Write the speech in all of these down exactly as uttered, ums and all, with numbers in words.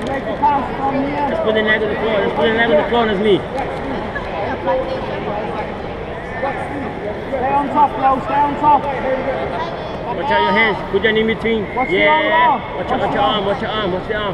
Let's put the leg on the floor. Let's put the leg on the floor, Nazmi. Stay on top, Flo. Stay on top. Watch out your hands. Put your knee in between. Watch yeah. the arm. Watch, watch, watch your arm. Watch your arm. Watch the arm.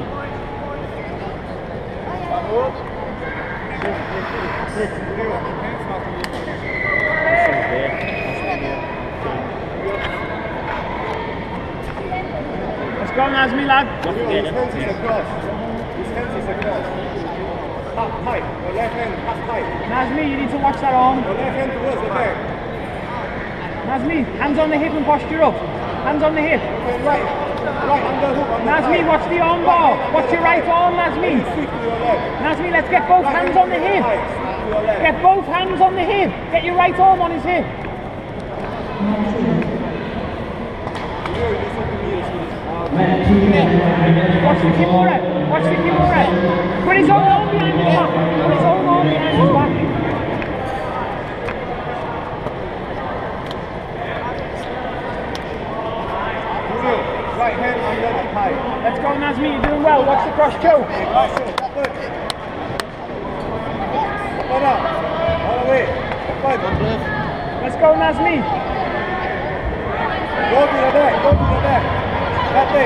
Let's go, Nazmi, lad. Don't forget it. His hands is across. His hands is across. Half tight. Your left hand half tight. Nazmi, you need to watch that arm. Your left hand towards the back. Nazmi, hands on the hip and posture up. Hands on the hip. And right. Right underhook on the Nazmi, thigh. watch the arm bar. Watch your right arm, Nazmi. Sweep to your left. Nazmi, let's get both Right hands on the hip. thigh, sweep to your left. Get both hands on the hip. Get your right arm on his hip. You listen to me. Watch the Kimura. Watch the Kimura. Put his own arm behind his back. Put his own arm behind his back. Julio, right hand under the thigh. Let's go, Nazmi. You're doing well. Watch the cross choke. That's it. Open. Open up. All the way. Open. Let's go, Nazmi. Go to the back. Go to the back. That way.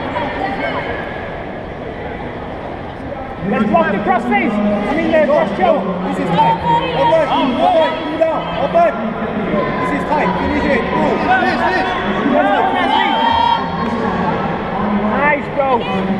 Let's block the cross face. I mean the cross choke. This is tight. Open. Open. Pull down. Open. This is tight. Finish it. Pull. This, this. Let's go, Nazmi. Nice, bro.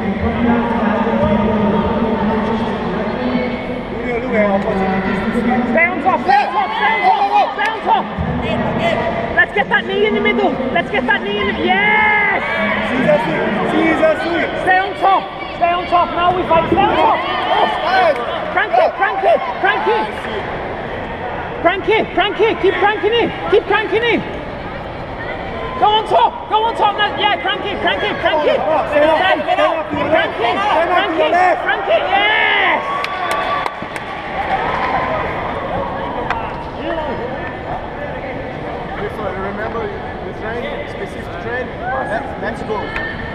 Julio, look at opportunities to swing. Stay on top. Stay on top. Stay on top. Stay on top. Let's get that knee in the middle. Let's get that knee in the yes. Caesar swing. Caesar swing. Stay on top. Stay on top. Now we fight. Stay on top. Oh. Crank it. Crank it. Crank it. Crank it. Crank it. Keep cranking it. Keep cranking it. Go on top. Go on top. Now. Yeah. Crank it. Crank it. Crank it. Stay up. Crank Stay up to your left. it. Stand up Crank to your it. left. Crank it. Yes. Remember the train, specific train, let's go.